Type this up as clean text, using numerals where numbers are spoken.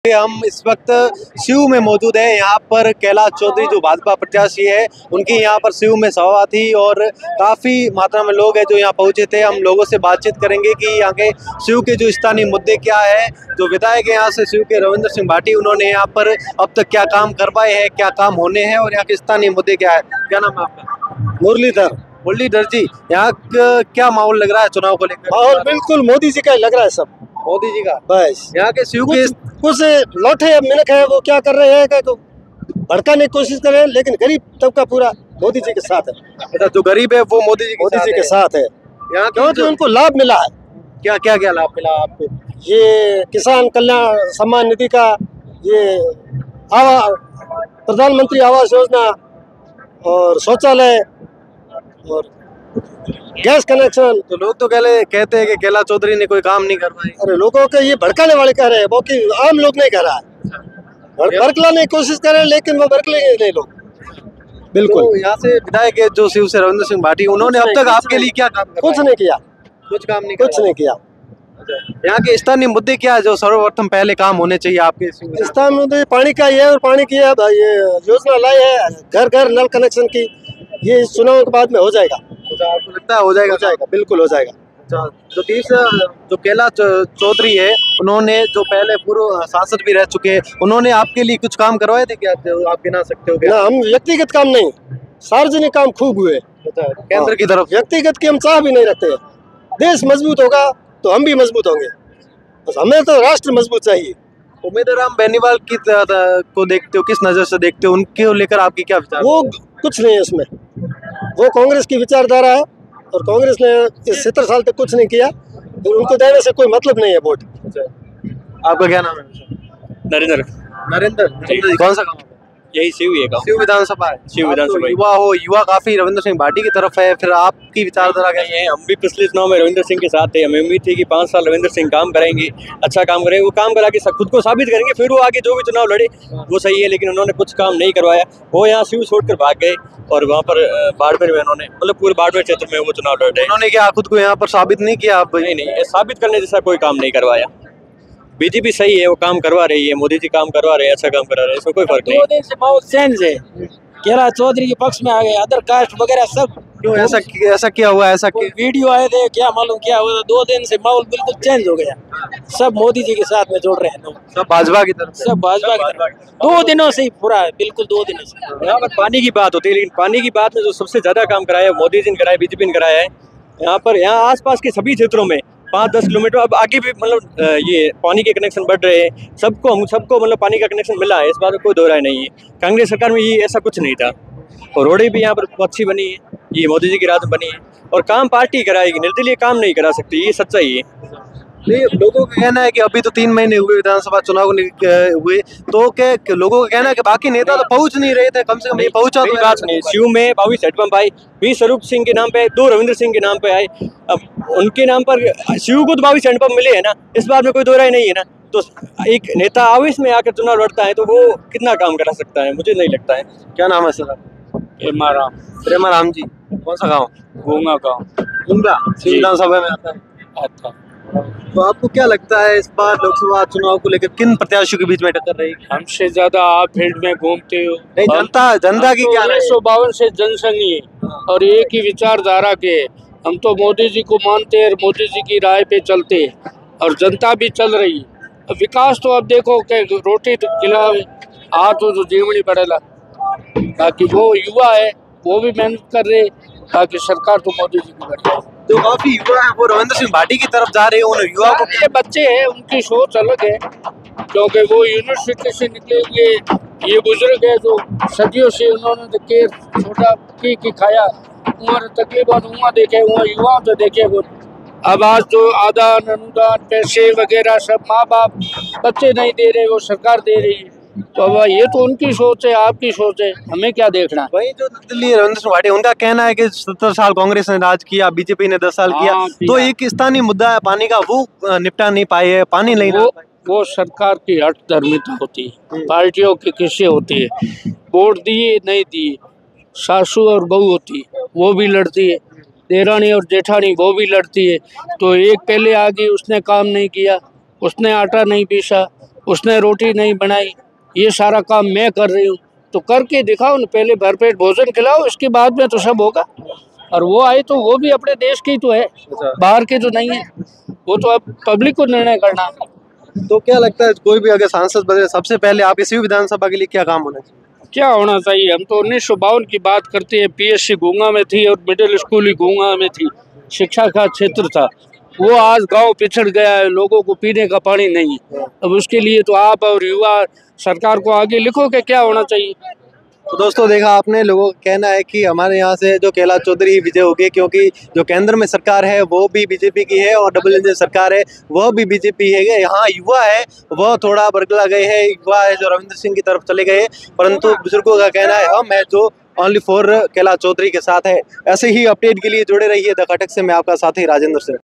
हम इस वक्त सीयू में मौजूद हैं। यहाँ पर कैलाश चौधरी जो भाजपा प्रत्याशी है, उनकी यहाँ पर सीयू में सभा थी और काफ़ी मात्रा में लोग हैं जो यहाँ पहुँचे थे। हम लोगों से बातचीत करेंगे कि यहाँ के सीयू के जो स्थानीय मुद्दे क्या है। जो विधायक है यहाँ से सीयू के रविंद्र सिंह भाटी, उन्होंने यहाँ पर अब तक क्या काम करवाए हैं, क्या काम होने हैं और यहाँ के स्थानीय मुद्दे क्या है। क्या नाम है आपका? मुरलीधर जी, यहाँ क्या माहौल लग रहा है चुनाव को लेकर? माहौल बिल्कुल मोदी जी का लग रहा है, सब मोदी जी का। बस यहाँ के सीयू के कुछ लौटे मिनक है, वो क्या कर रहे हैं तो भड़काने की कोशिश कर रहे हैं, लेकिन गरीब तबका पूरा मोदी जी के साथ है। जो गरीब है वो मोदी जी के साथ है। यहाँ क्योंकि उनको लाभ मिला है। क्या लाभ मिला आपको? ये किसान कल्याण सम्मान निधि का, ये प्रधानमंत्री आवास योजना और शौचालय और गैस कनेक्शन। तो लोग तो कहते हैं कि कैलाश चौधरी ने कोई काम नहीं करवाई। अरे लोगों के ये भड़काने वाले कह रहे हैं, वो कि आम लोग नहीं कह रहा है। भड़कलाने की कोशिश कर रहे हैं, लेकिन वो भड़कलेंगे नहीं लोग। बिल्कुल। तो यहाँ से विधायक है जो शिव से रविंद्र सिंह भाटी, उन्होंने अब तक आपके लिए क्या काम कुछ नहीं किया। कुछ काम नहीं किया। यहाँ के स्थानीय मुद्दे क्या है जो सर्वप्रथम पहले काम होने चाहिए आपके? स्थानीय मुद्दे पानी का ही है, और पानी की है ये योजना लाई है घर घर नल कनेक्शन की। ये चुनाव के बाद में हो जाएगा। आपको लगता है हो जाएगा? बिल्कुल हो जाएगा। जो तीसरा जो कैलाश चौधरी है, उन्होंने जो पहले पूर्व सांसद भी रह चुके हैं, उन्होंने आपके लिए कुछ काम करवाए थे क्या जो आप गिना सकते हो? ना, हम व्यक्तिगत काम नहीं, सार्वजनिक काम खूब हुए केंद्र की तरफ। व्यक्तिगत की हम चाह भी नहीं रखते। देश मजबूत होगा तो हम भी मजबूत होंगे, बस हमें तो राष्ट्र मजबूत चाहिए। उम्मीदवार बेनीवाल की को देखते हो, किस नजर से देखते हो? उनके लेकर आपकी क्या विचार? वो कुछ नहीं है उसमें, वो कांग्रेस की विचारधारा है और कांग्रेस ने इस 70 साल तक कुछ नहीं किया, तो उनको देने से कोई मतलब नहीं है वोट। आपका क्या नाम है? नरेंद्र। कौन सा गाँव? यही शिव है। शिव विधानसभा है। शिव विधानसभा। युवा काफी रविंद्र सिंह भाटी की तरफ है, फिर आपकी विचारधारा क्या है? हम भी पिछले चुनाव में रविंद्र सिंह के साथ थे। हमें उम्मीद थी कि 5 साल रविंद्र सिंह काम करेंगे, अच्छा काम करेंगे, वो काम करा के खुद को साबित करेंगे, फिर वो आगे जो भी चुनाव लड़े वो सही है। लेकिन उन्होंने कुछ काम नहीं करवाया। वो यहाँ शिव छोड़कर भाग गए और वहाँ पर बाड़मेर में उन्होंने पूरे बाड़मेर क्षेत्र में वो चुनाव लड़े। उन्होंने क्या खुद को यहाँ पर साबित नहीं किया? नहीं, साबित करने जैसा कोई काम नहीं करवाया। बीजेपी सही है, वो काम करवा रही है, मोदी जी काम करवा रहे हैं, अच्छा काम करा रहे हैं, इसमें कोई फर्क नहीं। 2 दिन से माहौल चेंज है, कैलाश चौधरी के पक्ष में आ गए, अदर कास्ट वगैरह सब। क्यों ऐसा क्या हुआ? ऐसा वीडियो आए थे, क्या मालूम क्या हुआ। 2 दिन से माहौल बिल्कुल चेंज हो गया, सब मोदी जी के साथ में जोड़ रहे हैं लोग, सब भाजपा की तरफ। 2 दिनों से ही पूरा है, बिल्कुल 2 दिनों से। यहाँ पर पानी की बात होती है, लेकिन पानी की बात में जो सबसे ज्यादा काम कराया है मोदी जी ने कराया, बीजेपी ने कराया है। यहाँ आसपास के सभी क्षेत्रों में 5-10 किलोमीटर अब आगे भी ये पानी के कनेक्शन बढ़ रहे हैं। सबको पानी का कनेक्शन मिला है, इस बात में कोई दो राय नहीं है। कांग्रेस सरकार में ये ऐसा कुछ नहीं था। और रोडें भी यहाँ पर अच्छी बनी है, ये मोदी जी की राज में बनी है। और काम पार्टी कराएगी, निर्दलीय काम नहीं करा सकती, ये सच्चाई है। लोगों का कहना है कि अभी तो 3 महीने हुए विधानसभा चुनाव हुए, तो क्या लोगों का कहना है कि बाकी नेता तो पहुंच नहीं रहे थे, कम से कम ये पहुंचा तो बात नहीं। शिव में 22 हेडपंप आए, 20 स्वरूप सिंह के नाम पे, 2 रविंद्र सिंह के नाम पे आए। अब उनके नाम पर शिव को तो 22 हेडपंप मिले है ना, इस बात में कोई दो राय नहीं है ना। तो एक नेता आवेश में आकर चुनाव लड़ता है तो वो कितना काम करा सकता है, मुझे नहीं लगता है। क्या नाम है सर? प्रेमाराम जी। कौन सा गाँव? घूंगा गाँव। शिव विधानसभा में आता है। अच्छा, तो आपको क्या लगता है इस बार लोकसभा चुनाव को लेकर किन प्रत्याशियों के बीच में टक्कर रहेगी? हमसे ज्यादा आप फील्ड में घूमते हो। नहीं, जनता की क्या? 1952 से जनसंघी और एक ही विचारधारा के, हम तो मोदी जी को मानते हैं, मोदी जी की राय पे चलते हैं और जनता भी चल रही है। विकास तो अब देखो कि रोटी खिलाओ हाथ जो जीवनी पड़ेला, ताकि वो युवा है वो भी मेहनत कर रहे, ताकि सरकार तो मोदी जी की बढ़िया। जो काफी युवा है वो रविंद्र सिंह भाटी की तरफ जा रहे हैं, उन युवा को ये बच्चे हैं, उनकी सोच अलग है, क्योंकि वो यूनिवर्सिटी से निकले हुए ये बुजुर्ग है जो सदियों से उन्होंने केर छोटा की खाया, उम्र तकलीफ उमा देखे, वहाँ युवाओं तो देखे वो। अब आज जो आदान अनुदान पैसे वगैरह सब माँ बाप बच्चे नहीं दे रहे, वो सरकार दे रही है। तो अब ये तो उनकी सोच है, आपकी सोच है, हमें क्या देखना। वही जो दिल्ली रविंद्र सिंह भाटी, उनका कहना है कि 70 साल कांग्रेस ने राज किया, बीजेपी ने 10 साल किया, तो एक स्थानीय मुद्दा है पानी का, वो निपटा नहीं पाए है, पानी नहीं। वो सरकार की हट धर्मिता होती है, पार्टियों की किस्से होती है, वोट दिए नहीं दिए, सासू और बहू होती है, वो भी लड़ती है, देरानी और जेठानी वो भी लड़ती है। तो एक पहले आ गई, उसने काम नहीं किया, उसने आटा नहीं पीसा, उसने रोटी नहीं बनाई, ये सारा काम मैं कर रही हूँ, तो करके दिखाओ न, पहले भरपेट भोजन खिलाओ, इसके बाद में तो सब होगा। और वो आए तो वो भी अपने देश की तो है, बाहर के तो नहीं है, वो तो अब पब्लिक को निर्णय करना है। तो क्या लगता है कोई भी अगर सांसद बने सबसे पहले आपके सीयू विधानसभा के लिए क्या काम होना चाहिए? क्या होना चाहिए, हम तो 1952 की बात करते हैं, पीएससी गूंगा में थी और मिडिल स्कूल ही गूंगा में थी, शिक्षा का क्षेत्र था, वो आज गांव पिछड़ गया है, लोगों को पीने का पानी नहीं है। अब उसके लिए तो आप और युवा सरकार को आगे लिखो कि क्या होना चाहिए। तो दोस्तों देखा आपने, लोगों का कहना है कि हमारे यहाँ से जो कैलाश चौधरी विजय होगी, क्योंकि जो केंद्र में सरकार है वो भी बीजेपी की है और डबल इंजन सरकार है वह भी बीजेपी है। यहाँ युवा है वह थोड़ा बरगला गए हैं, युवा है जो रविंद्र सिंह की तरफ चले गए, परंतु बुजुर्गों का कहना है हम है जो ओनली फॉर कैलाश चौधरी के साथ है। ऐसे ही अपडेट के लिए जुड़े रहिए द खटक से, मैं आपका साथी राजेंद्र सिंह।